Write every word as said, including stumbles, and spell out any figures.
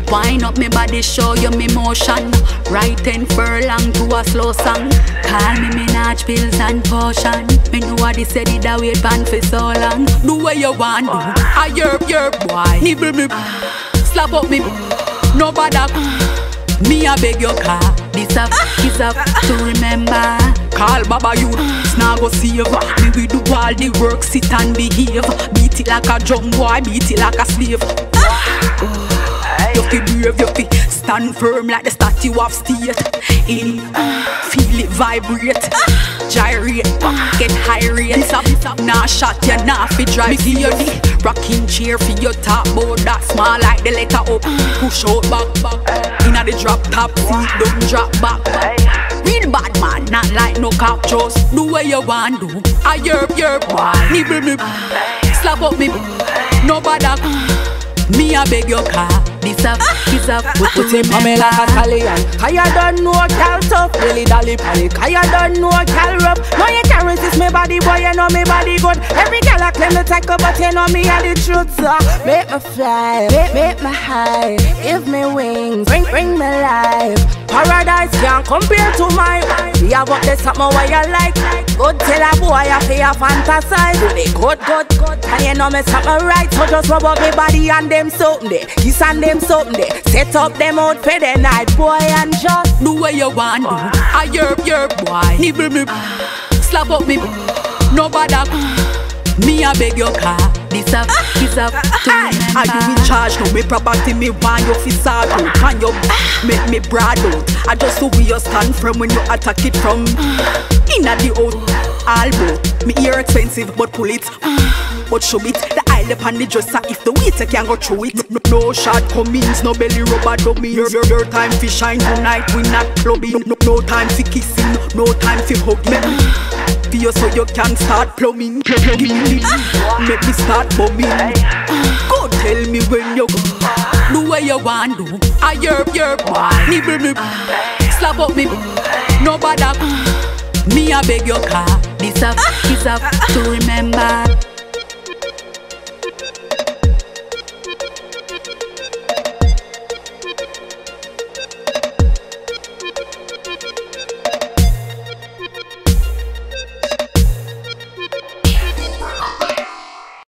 Wind up me body, show you me motion. Right ten furlong to a slow song. Call me Minaj pills and potion. Me know what they said it that wait band for so long. Do what you want do. I yerp yerp boy. Nibble me, slap up me. No bother. Me a beg your car. This up is up to remember. Call Baba you, now go save. Me we do all the work, sit and behave. Beat it like a drum boy, beat it like a slave. You feel brave, you feel stand firm like the statue of state. In, feel it vibrate, gyrate, get high rate. This up, this up, nah shot you, nah fi drive. Me give you the rocking chair for your top board that small like the letter up. Push out back, back, inna the drop top seat, don't drop back. Real bad man, not like no cop just do what you want do. I yerp yerp, nibble me, slap up me, no bother. Me a beg your car, this up, this up. Put him on me like a stallion. Cause you don't know cal tough, really dolly panic. Cause you don't know cal rough. No you can't resist me body boy, you know me body good. Every girl I claim to take up, but you know me are the truth. So make me fly, make, make me high, give me wings, bring, bring me life. Paradise can't compare to mine. We have what there's something what you like. Good tell a boy I feel fantasize. Do they good, good, good. And you know me something right. So just rub up me body and them something there. Kiss and them something there. Set up them out for the night boy and just do what you want do. I yerp yerp boy. Nibble me, slap up me. No bother. Me a beg your car. This up, this up to remember. Are you in charge now? Me property me want you fi sort out. Can you make me broad out? I just know where you stand from when you attack it from. Inna the out, elbow. Me ear expensive but pull it, but show it. The aisle upon the dresser if the waiter can go through it. No, no shortcomings, no belly rubber dummies. Your, your, your time fi shine tonight, we not clubbing. No, no, no time fi kissing, no time fi hugging. You so you can start plumbing, plumbing. Make me start bumming. Go tell me when you go. Do what you want do. I yerp yerp, nibble me, slap up me. No bother. Me a beg your car. This up, this up to remember.